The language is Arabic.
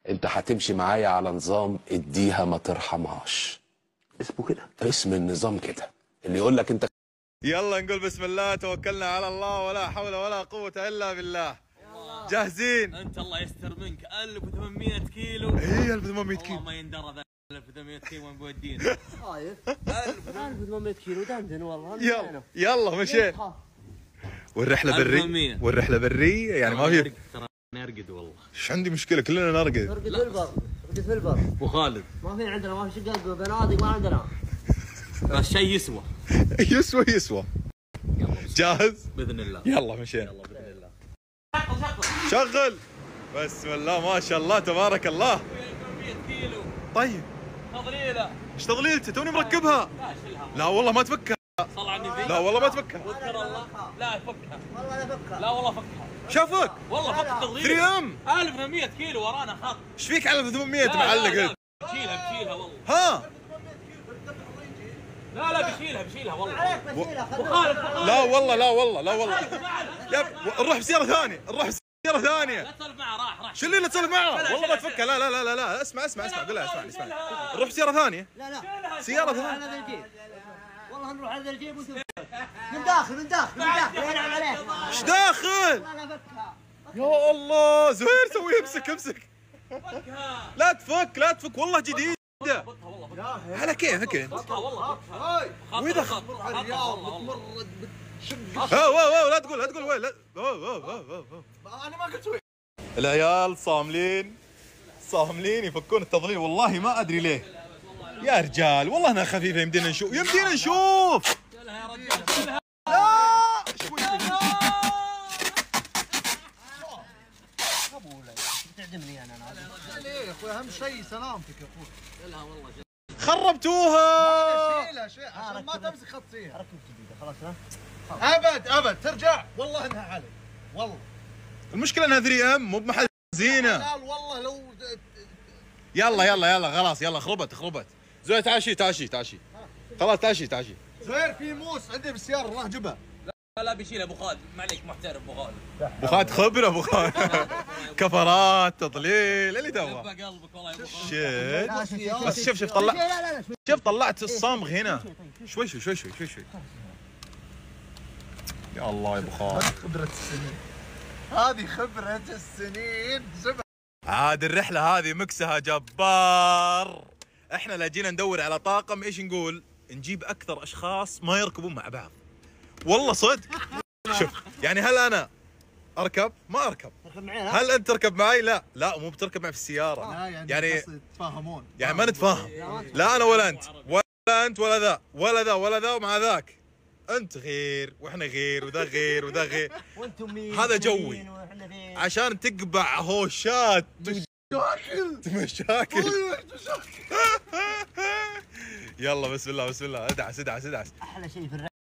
انت هتمشي معايا على نظام اديها ما ترحمهاش. اسمه كده؟ اسم النظام كده، اللي يقول لك انت. يلا نقول بسم الله، توكلنا على الله، ولا حول ولا قوة الا بالله. جاهزين؟ انت الله يستر منك. 1800 كيلو. ايه 1800 كيلو؟ والله ما يندرى ذا 1800 كيلو وين بودينا. خايف 1800 كيلو دندن والله. يلا مشينا. والرحلة برية، والرحلة برية يعني ما في. ترى نرقد والله. ايش عندي مشكلة؟ كلنا نرقد. نرقد في البر، نرقد في البر. ابو خالد ما في عندنا، ما في شقق بنادق ما عندنا. الشيء يسوى. يسوى يسوى. جاهز؟ باذن الله. يلا مشينا. يلا باذن الله. شغل. بسم الله ما شاء الله تبارك الله. 1800 كيلو. طيب تضليله. ايش تضليلته؟ توني مركبها. لا شيلها. لا والله ما تفكها. صل على النبي. لا والله ما تفكها. وذكر الله. لا فكها. والله لا فكها. لا والله فكها. شافك؟ والله فك التضليل. 3 ام. 1800 كيلو ورانا خط. ايش فيك على 800 لا، معلق؟ لا، لا. بشيلها والله. ها؟ لا بشيلها والله. عليك بشيلها. ابو خالد لا والله لا والله لا والله. نروح بسيارة ثانية، نروح بسيارة ثانية. لا تسولف معه. راح. شو اللي تسولف معه؟ والله ما تفكها. لا لا لا لا لا اسمع قول لها اسمعني. نروح بسيارة ثانية. لا سيارة نروح ثانية. على ذا الجيب. والله نروح على ذا الجيب من داخل يلعب عليه. ايش داخل؟ لا فكها. يا الله زهير سوي امسك. لا تفك والله جديدة. على كيفك انت؟ والله. واذا لا تقول وين. لا انا ما قلت وين. العيال صاملين يفكون التضليل، والله ما ادري ليه يا رجال. والله انها خفيفه. يمدينا نشوف. لا شوي. تعدمني انا ليه يا اخوي؟ اهم شيء سلامتك يا اخوي. لا والله. خربتوها. شيلها عشان ما تمسك خط فيها. ركب جديده خلاص. ها ابد ترجع والله انها علي والله. المشكله انها 3 ام مو بمحل زينه. لا والله لو يلا خلاص يلا. خربت. زوي تعشي. خلاص تعشي. زهير في موس عندي بالسياره راح جبها. لا بيشيل ابو خالد. ما عليك محترف ابو خالد. ابو خالد خبره. ابو خالد كفرات تضليل اللي تبغى. قلبك والله يا ابو خالد. شيت. بس شوف شوف طلعت الصامغ هنا. شوي. يا الله يا ابو خالد. هذه خبرة السنين. عاد الرحله هذه مكسها جبار. احنا لا جينا ندور على طاقم، ايش نقول؟ نجيب اكثر اشخاص ما يركبون مع بعض. والله صدق. شوف يعني هل انا اركب؟ ما اركب. هل انت تركب معي؟ لا مو بتركب معي في السياره. يعني تتفاهمون. يعني ما نتفاهم. لا انا ولا انت ولا ذا ومع ذاك. انت غير واحنا غير وذا غير. وانتم مين؟ هذا جوي عشان تقبع هوشات مشاكل. يلا بسم الله. ادعس. احلى شيء في